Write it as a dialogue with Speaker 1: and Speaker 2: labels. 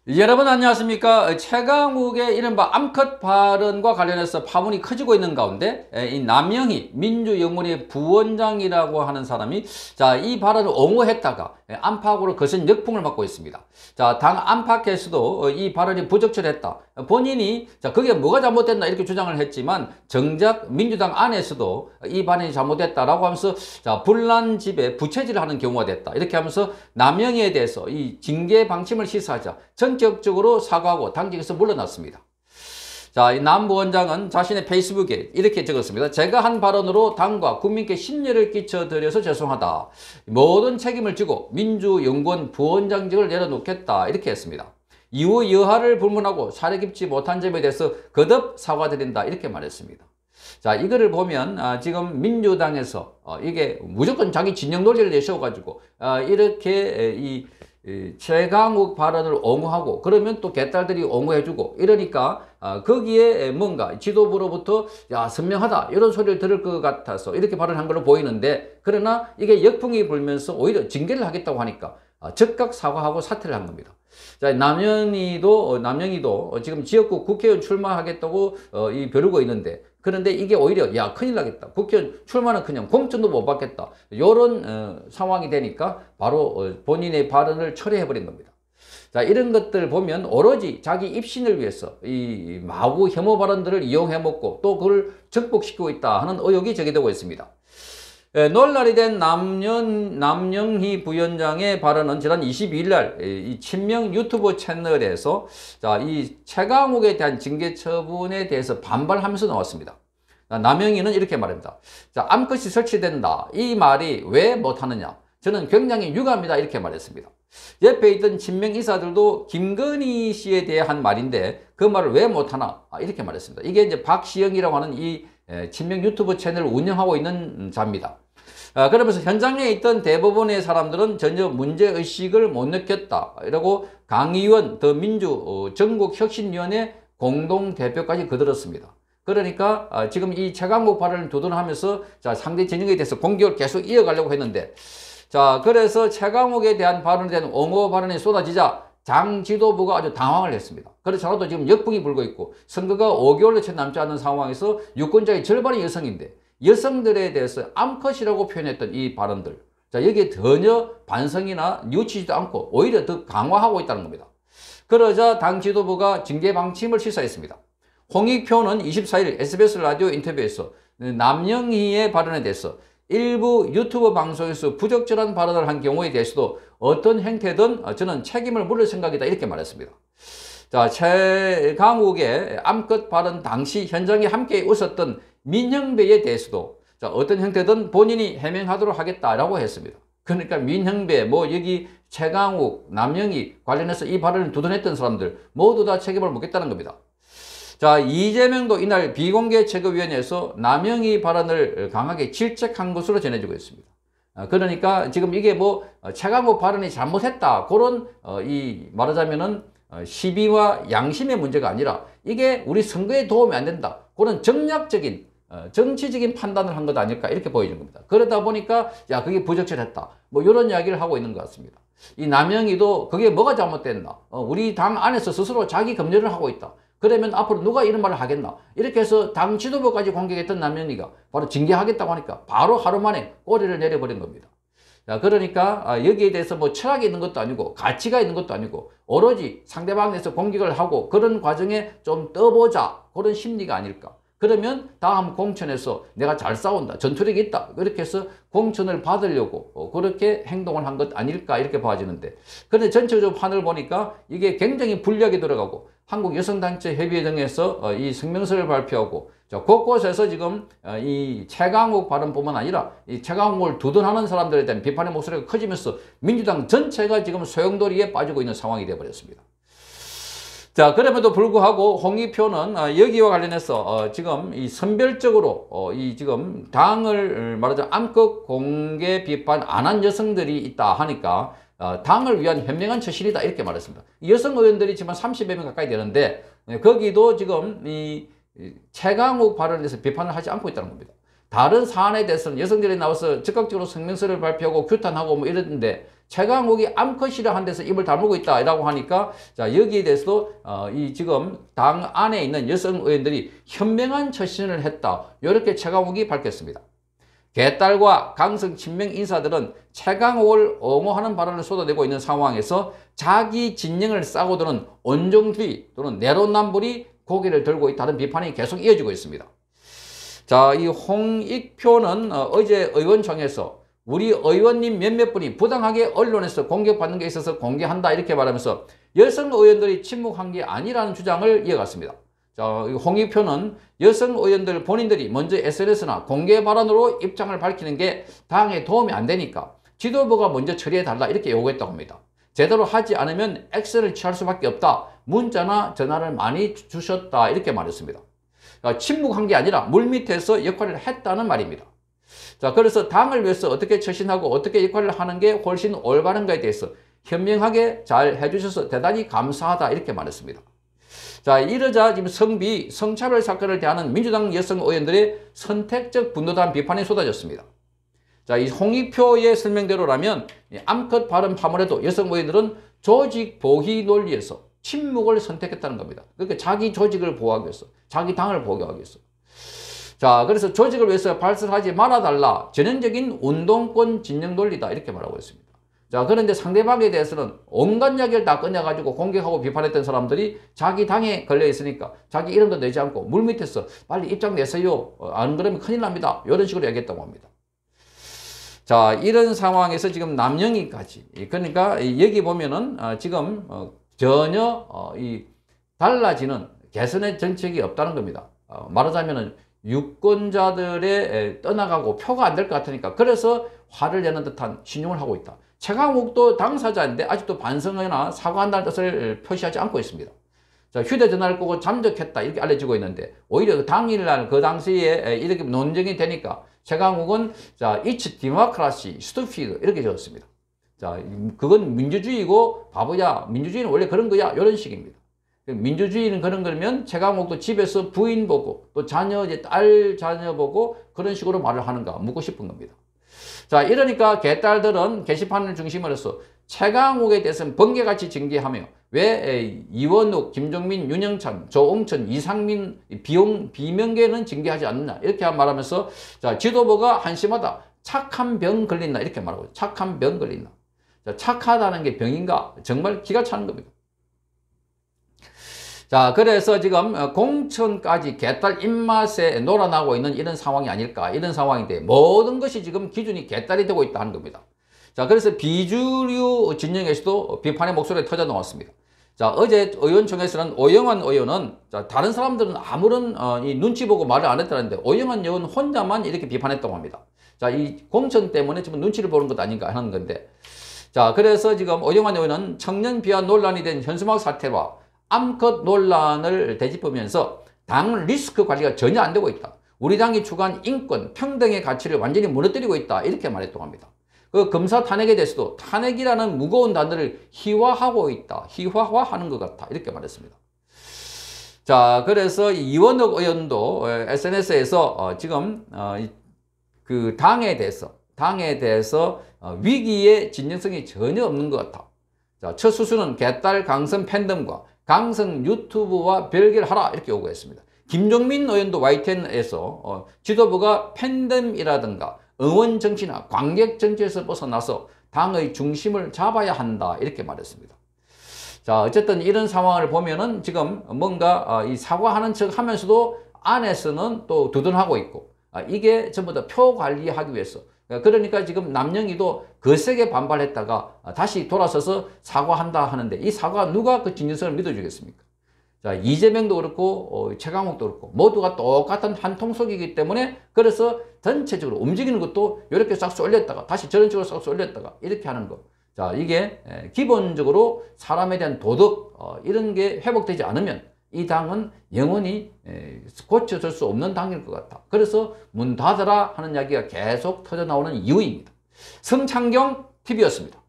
Speaker 1: 여러분 안녕하십니까? 최강욱의 이른바 암컷 발언과 관련해서 파문이 커지고 있는 가운데 이 남영희 민주영문의 부원장이라고 하는 사람이 이 발언을 옹호했다가 안팎으로 거센 역풍을 맞고 있습니다. 당 안팎에서도 이 발언이 부적절했다. 본인이 그게 뭐가 잘못됐나 이렇게 주장을 했지만 정작 민주당 안에서도 이 발언이 잘못됐다라고 하면서 분란집에 부채질을 하는 경우가 됐다. 이렇게 하면서 남영희에 대해서 이 징계 방침을 시사하자 전격적으로 사과하고 당직에서 물러났습니다. 이 남 부원장은 자신의 페이스북에 이렇게 적었습니다. 제가 한 발언으로 당과 국민께 심려를 끼쳐드려서 죄송하다. 모든 책임을 지고 민주연구원 부원장직을 내려놓겠다. 이렇게 했습니다. 이후 여하를 불문하고 사려 깊지 못한 점에 대해서 거듭 사과드린다. 이렇게 말했습니다. 이거를 보면 지금 민주당에서 이게 무조건 자기 진영 논리를 내세워가지고 이렇게 이 최강욱 발언을 옹호하고 그러면 또 개딸들이 옹호해주고 이러니까 거기에 뭔가 지도부로부터 야 선명하다 이런 소리를 들을 것 같아서 이렇게 발언한 걸로 보이는데, 그러나 이게 역풍이 불면서 오히려 징계를 하겠다고 하니까 즉각 사과하고 사퇴를 한 겁니다. 남영희도 지금 지역구 국회의원 출마하겠다고 벼르고 있는데, 그런데 이게 오히려 야 큰일 나겠다, 국회의원 출마는 그냥 공천도 못 받겠다, 이런 상황이 되니까 바로 본인의 발언을 철회해버린 겁니다. 이런 것들 보면 오로지 자기 입신을 위해서 이 마구 혐오 발언들을 이용해 먹고 또 그걸 정복시키고 있다 하는 의혹이 제기되고 있습니다. 논란이 된 남영희 부위원장의 발언은 지난 22일 날 이 친명 유튜브 채널에서 이 최강욱에 대한 징계 처분에 대해서 반발하면서 나왔습니다. 남영희는 이렇게 말합니다. 암컷이 설치된다. 이 말이 왜 못하느냐. 저는 굉장히 유감이다. 이렇게 말했습니다. 옆에 있던 친명 인사들도 김건희 씨에 대해 한 말인데 그 말을 왜 못하나. 이렇게 말했습니다. 이게 이제 박시영이라고 하는 이 친명 유튜브 채널을 운영하고 있는 자입니다. 그러면서 현장에 있던 대부분의 사람들은 전혀 문제의식을 못 느꼈다. 이러고 강의원 더민주 전국혁신위원회 공동대표까지 거들었습니다. 그러니까 지금 이 최강욱 발언을 두둔하면서 상대 진영에 대해서 공격을 계속 이어가려고 했는데, 그래서 최강욱에 대한 발언에 대한 옹호 발언이 쏟아지자 당 지도부가 아주 당황을 했습니다. 그렇잖아도 지금 역풍이 불고 있고 선거가 5개월도 채 남지 않은 상황에서 유권자의 절반이 여성인데 여성들에 대해서 암컷이라고 표현했던 이 발언들, 여기에 전혀 반성이나 뉘우치지도 않고 오히려 더 강화하고 있다는 겁니다. 그러자 당 지도부가 징계 방침을 시사했습니다. 홍익표는 24일 SBS 라디오 인터뷰에서 남영희의 발언에 대해서 일부 유튜브 방송에서 부적절한 발언을 한 경우에 대해서도 어떤 행태든 저는 책임을 물을 생각이다. 이렇게 말했습니다. 최강욱의 암컷 발언 당시 현장에 함께 웃었던 민형배에 대해서도 어떤 형태든 본인이 해명하도록 하겠다라고 했습니다. 그러니까 민형배, 여기 최강욱, 남영희 관련해서 이 발언을 두둔했던 사람들 모두 다 책임을 묻겠다는 겁니다. 이재명도 이날 비공개 최고위원회에서 남영희 발언을 강하게 질책한 것으로 전해지고 있습니다. 그러니까 지금 이게 최강욱 발언이 잘못했다, 그런 말하자면은 시비와 양심의 문제가 아니라 이게 우리 선거에 도움이 안 된다, 그런 정략적인 정치적인 판단을 한 것 아닐까, 이렇게 보여지는 겁니다. 그러다 보니까 그게 부적절했다, 이런 이야기를 하고 있는 것 같습니다. 이 남영희도 그게 뭐가 잘못됐나, 우리 당 안에서 스스로 자기 검열을 하고 있다, 그러면 앞으로 누가 이런 말을 하겠나, 이렇게 해서 당 지도부까지 공격했던 남영희가 바로 징계하겠다고 하니까 바로 하루 만에 꼬리를 내려버린 겁니다. 그러니까 여기에 대해서 철학이 있는 것도 아니고 가치가 있는 것도 아니고 오로지 상대방에 대해서 공격을 하고 그런 과정에 좀 떠보자, 그런 심리가 아닐까. 그러면 다음 공천에서 내가 잘 싸운다, 전투력이 있다, 그렇게 해서 공천을 받으려고 그렇게 행동을 한 것 아닐까, 이렇게 봐지는데, 그런데 전체적으로 판을 보니까 이게 굉장히 불리하게 들어가고 한국여성단체협의회 등에서 이 성명서를 발표하고 곳곳에서 지금 이 최강욱 발언뿐만 아니라 이 최강욱을 두둔하는 사람들에 대한 비판의 목소리가 커지면서 민주당 전체가 지금 소용돌이에 빠지고 있는 상황이 되어버렸습니다. 그럼에도 불구하고 홍익표는 여기와 관련해서 지금 이 선별적으로 이 지금 당을 말하자면 암컷 공개 비판 안 한 여성들이 있다 하니까 당을 위한 현명한 처신이다, 이렇게 말했습니다. 여성 의원들이 지금 30여 명 가까이 되는데 거기도 지금 이 최강욱 발언에 대해서 비판을 하지 않고 있다는 겁니다. 다른 사안에 대해서는 여성들이 나와서 적극적으로 성명서를 발표하고 규탄하고 이러는데 최강욱이 암컷이라 한 데서 입을 다물고 있다라고 하니까 자, 여기에 대해서도 이 지금 당 안에 있는 여성 의원들이 현명한 처신을 했다. 이렇게 최강욱이 밝혔습니다. 개딸과 강성 친명 인사들은 최강욱을 옹호하는 발언을 쏟아내고 있는 상황에서 자기 진영을 싸고 드는 온정주의 또는 내로남불이 고개를 들고 있다는 비판이 계속 이어지고 있습니다. 자, 이 홍익표는 어제 의원총회에서 우리 의원님 몇몇 분이 부당하게 언론에서 공격받는 게 있어서 공개한다 이렇게 말하면서 여성 의원들이 침묵한 게 아니라는 주장을 이어갔습니다. 자, 홍익표는 여성 의원들 본인들이 먼저 SNS나 공개 발언으로 입장을 밝히는 게 당에 도움이 안 되니까 지도부가 먼저 처리해달라 이렇게 요구했다고 합니다. 제대로 하지 않으면 액션을 취할 수밖에 없다. 문자나 전화를 많이 주셨다 이렇게 말했습니다. 침묵한 게 아니라 물밑에서 역할을 했다는 말입니다. 자, 그래서 당을 위해서 어떻게 처신하고 어떻게 역할을 하는 게 훨씬 올바른가에 대해서 현명하게 잘 해주셔서 대단히 감사하다 이렇게 말했습니다. 자, 이러자 지금 성차별 사건을 대하는 민주당 여성 의원들의 선택적 분노단 비판이 쏟아졌습니다. 자, 이 홍익표의 설명대로라면 암컷 발언 파문에도 여성 의원들은 조직 보희 논리에서 침묵을 선택했다는 겁니다. 그러니까 자기 조직을 보호하기 위해서, 자기 당을 보호하기 위해서. 자, 그래서 조직을 위해서 발설하지 말아달라. 전형적인 운동권 진영 논리다. 이렇게 말하고 있습니다. 자, 그런데 상대방에 대해서는 온갖 이야기를 다 꺼내가지고 공격하고 비판했던 사람들이 자기 당에 걸려 있으니까 자기 이름도 내지 않고 물밑에서 빨리 입장 내세요. 안 그러면 큰일 납니다. 이런 식으로 얘기했다고 합니다. 자, 이런 상황에서 지금 남영희까지. 그러니까 여기 보면은 지금 전혀 달라지는 개선의 정책이 없다는 겁니다. 말하자면은 유권자들의 떠나가고 표가 안 될 것 같으니까 그래서 화를 내는 듯한 신용을 하고 있다. 최강욱도 당사자인데 아직도 반성이나 사과한다는 뜻을 표시하지 않고 있습니다. 자, 휴대전화를 끄고 잠적했다 이렇게 알려지고 있는데 오히려 그 당일날 그 당시에 이렇게 논쟁이 되니까 최강욱은 자, It's democracy, stupid 이렇게 적었습니다. 자, 그건 민주주의고 바보야. 민주주의는 원래 그런 거야. 이런 식입니다. 민주주의는 그런 거면 최강욱도 집에서 부인 보고 또 자녀, 딸 자녀 보고 그런 식으로 말을 하는가 묻고 싶은 겁니다. 자, 이러니까 개딸들은 게시판을 중심으로 해서 최강욱에 대해서는 번개같이 징계하며 왜 이원욱, 김종민, 윤영찬, 조홍천, 이상민, 비명계는 징계하지 않느냐 이렇게 말하면서 자, 지도부가 한심하다. 착한 병 걸린다 이렇게 말하고 착한 병 걸린다. 자, 착하다는 게 병인가? 정말 기가 차는 겁니다. 자, 그래서 지금 공천까지 개딸 입맛에 놀아나고 있는 이런 상황이 아닐까 이런 상황인데 모든 것이 지금 기준이 개딸이 되고 있다는 겁니다. 자, 그래서 비주류 진영에서도 비판의 목소리가 터져 나왔습니다. 자, 어제 의원총회에서는 오영환 의원은 자, 다른 사람들은 아무런 이 눈치 보고 말을 안 했다는데 오영환 의원 혼자만 이렇게 비판했다고 합니다. 자, 이 공천 때문에 지금 눈치를 보는 것 아닌가 하는 건데 자, 그래서 지금 오영환 의원은 청년 비하 논란이 된 현수막 사태와 암컷 논란을 되짚으면서 당 리스크 관리가 전혀 안 되고 있다. 우리 당이 추구한 인권, 평등의 가치를 완전히 무너뜨리고 있다. 이렇게 말했다고 합니다. 그 검사 탄핵에 대해서도 탄핵이라는 무거운 단어를 희화하고 있다. 희화화하는 것 같다. 이렇게 말했습니다. 자, 그래서 이원욱 의원도 SNS에서 지금 그 당에 대해서 위기의 진정성이 전혀 없는 것 같다. 자, 첫 수수는 개딸 강성 팬덤과 강성 유튜브와 별개를 하라 이렇게 요구했습니다. 김종민 의원도 YTN에서 지도부가 팬덤이라든가 응원 정치나 관객 정치에서 벗어나서 당의 중심을 잡아야 한다 이렇게 말했습니다. 자, 어쨌든 이런 상황을 보면은 지금 뭔가 이 사과하는 척 하면서도 안에서는 또 두둔하고 있고 이게 전부 다 표 관리하기 위해서 그러니까 지금 남영희도 거세게 반발했다가 다시 돌아서서 사과한다 하는데 이 사과 누가 그 진정성을 믿어주겠습니까? 자, 이재명도 그렇고 최강욱도 그렇고 모두가 똑같은 한 통속이기 때문에 그래서 전체적으로 움직이는 것도 이렇게 싹 올렸다가 다시 저런 식으로 싹 올렸다가 이렇게 하는 거. 자, 이게 기본적으로 사람에 대한 도덕 이런 게 회복되지 않으면 이 당은 영원히 고쳐질 수 없는 당일 것 같다. 그래서 문 닫아라 하는 이야기가 계속 터져나오는 이유입니다. 성창경 TV였습니다.